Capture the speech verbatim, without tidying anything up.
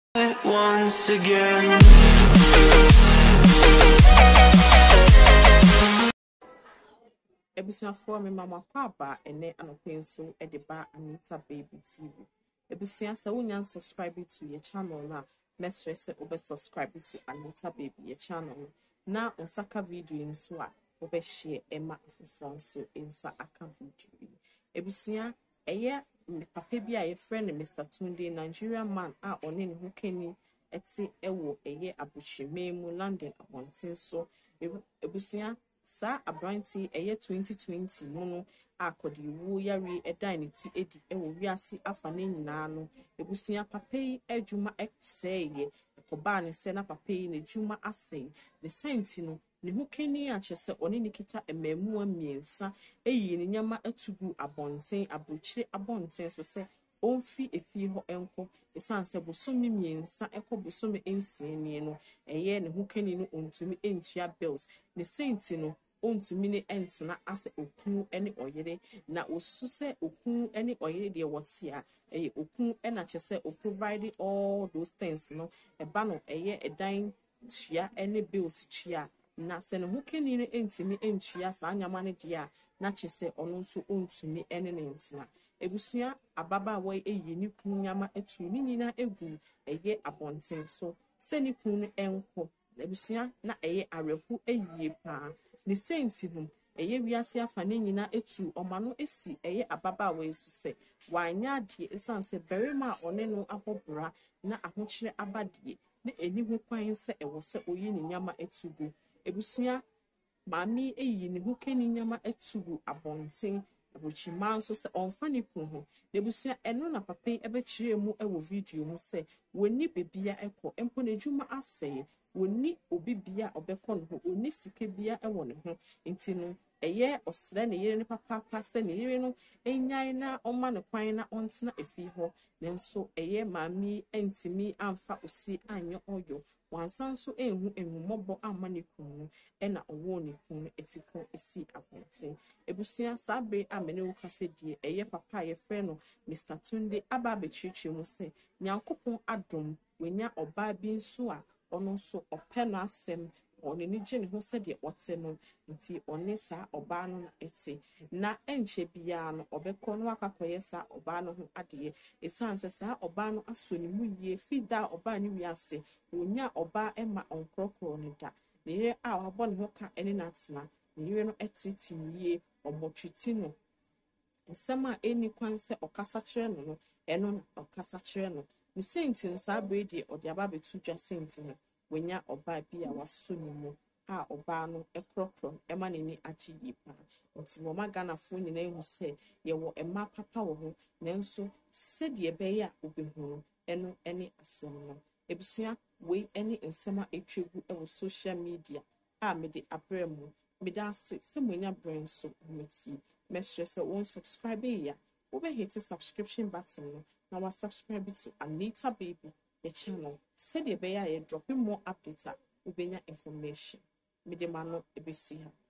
once again. Ebusia for me mama kwaba ene anope so e de ba Anita Baby T V. Ebusia se wonya subscribe to your channel na mesre se obe subscribe to Anita Baby your channel na onsaka video nso a obe share ema afufon so insa aka video. Ebusia eye me papa bi a ye friend Mister Tunde Nigerian man a one ne ho kani eti ewo eye abuchimemu London abontin so ebusia sa abranti eye twenty twenty no no akodi wu yare edan ne ti edi ewo wiase afa ne nyina no ebusia papa yi adwuma ekseye ekoba ne se na papa yi ne dwuma asɛn ne senti no ne hu kani a kyese one ne kita emamu amiensa eyi ne nyama atugu abonten abrochire abonten so se onfi efi ho enko esanse bosomi miensa ekọ bosomi ensieni no eye ne hu kani no ontumi entua bills ne senti no ontumi ne entena ase okun ene oyere na osusu se okun ene oyere de wote a eye okun ena kyese o provide all those things no eba no eye edan tua ene bills tua na se ne hu kani ne entimi entua sa anyama ne de a na kyese ono nso ontumi ene ne entena ebusia ababa wo eyi ni kun nyama etu ni nyina egu eye abonten so se ni kun enko ebusia na eye areku eyi pa ni senti hum eye wiase afa ni nyina etu omano esi eye ababa wo esu se wanya de esanse berima one no ahobra na ahokyere abadie ne eni hu kwan se ewo se oyi ni nyama etugu ebusia mami eyi ni hu keni nyama etugu abonten abuchima so se onfani kun ho debusia eno na papa ebe kire mu ewo video mu se woni bebia ekọ empo na dwuma aseye woni obibia obekọ no ho oni sike bia ewo ne ho enti no eye osre ne yire ne papa papa se ne yire no enyan na oma ne kwan na ontena efi ho nenso eye mami entimi amfa osi anyo oyo wansanso enhu enhumobo amane kun ena owo ne kun etiko esi aponten ebusia sabe amene wo kase die eye papa ye frɛ no Mister Tunde aba bechichi mu se nyankopon adom wenya oba bi nso a ono nso opɛ no asɛm one ni gye ne ho sɛ de ɔte no nti one sa oba no na ete na enche bia no obekɔ no akakoye sa oba no ho ade esanse sa oba no aso ne mu yie fida oba ne wiase wonya oba ema onkrokro ne da ne yire a wabɔ ne ho ka ene na tena ne yire no etiti yie omotwiti no nsɛm a eni kwan sɛ ɔkasa kyerɛ no no ɛno na ɔkasa kyerɛ no ne senti nsa bredi ɔde aba betu dwa senti no wonya oba bi a waso ne mu a oba no ekrokro ema ne ni agye yi pa nti wo magana fo nyina ehu sɛ ye wo ema papa wo ho nanso sɛ de be ya obehu eno ene asɛm no ebusua we ene nsɛm a etwegu e wo social media a me de abrɛ mu me da se sɛ monya brand so meti me sure sɛ won subscribe ya wo be hit subscription button no na wa subscribe to Anita Baby the channel said ye be ya drop more updates ubenya information me de mano ebesi ha